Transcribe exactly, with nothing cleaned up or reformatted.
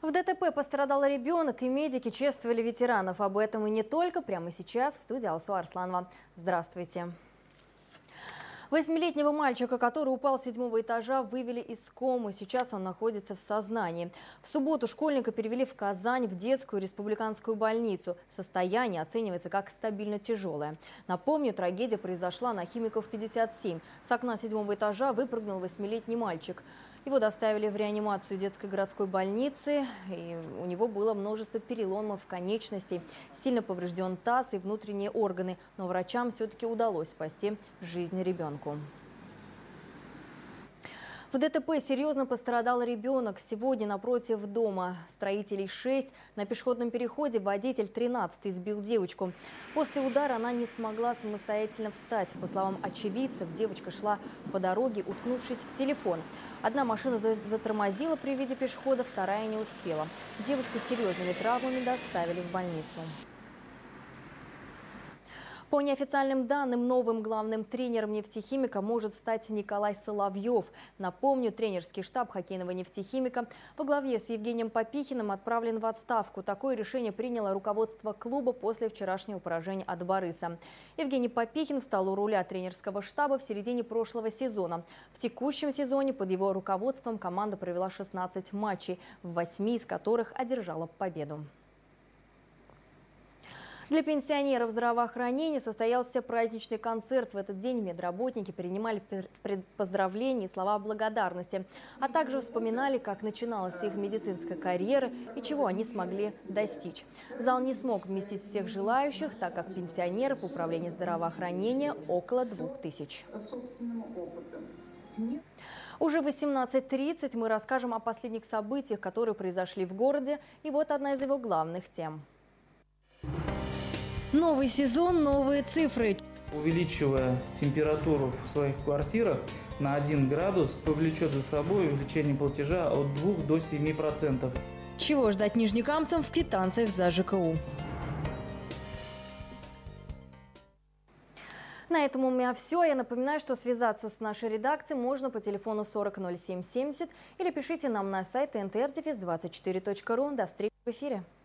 В ДТП пострадал ребенок, и медики чествовали ветеранов. Об этом и не только прямо сейчас в студии Алсу Арсланова. Здравствуйте. Восьмилетнего мальчика, который упал с седьмого этажа, вывели из комы. Сейчас он находится в сознании. В субботу школьника перевели в Казань в детскую республиканскую больницу. Состояние оценивается как стабильно тяжелое. Напомню, трагедия произошла на Химиков пятьдесят семь. С окна седьмого этажа выпрыгнул восьмилетний мальчик. Его доставили в реанимацию детской городской больницы. И у него было множество переломов конечностей. Сильно поврежден таз и внутренние органы. Но врачам все-таки удалось спасти жизнь ребенку. В ДТП серьезно пострадал ребенок. Сегодня напротив дома строителей шесть на пешеходном переходе водитель тринадцатый сбил девочку. После удара она не смогла самостоятельно встать. По словам очевидцев, девочка шла по дороге, уткнувшись в телефон. Одна машина затормозила при виде пешехода, вторая не успела. Девочку с серьезными травмами доставили в больницу. По неофициальным данным, новым главным тренером «Нефтехимика» может стать Николай Соловьев. Напомню, тренерский штаб хоккейного «Нефтехимика» во главе с Евгением Попихиным отправлен в отставку. Такое решение приняло руководство клуба после вчерашнего поражения от Бориса. Евгений Попихин встал у руля тренерского штаба в середине прошлого сезона. В текущем сезоне под его руководством команда провела шестнадцать матчей, в восьми из которых одержала победу. Для пенсионеров здравоохранения состоялся праздничный концерт. В этот день медработники принимали поздравления и слова благодарности, а также вспоминали, как начиналась их медицинская карьера и чего они смогли достичь. Зал не смог вместить всех желающих, так как пенсионеров в управлении здравоохранения около двух тысяч. Уже в восемнадцать тридцать мы расскажем о последних событиях, которые произошли в городе. И вот одна из его главных тем. Новый сезон, новые цифры. Увеличивая температуру в своих квартирах на один градус, повлечет за собой увеличение платежа от двух до семи процентов. Чего ждать нижнекамцам в квитанциях за ЖКУ? На этом у меня все. Я напоминаю, что связаться с нашей редакцией можно по телефону сорок ноль семь семьдесят или пишите нам на сайт эн тэ эр дефис двадцать четыре точка ру. До встречи в эфире.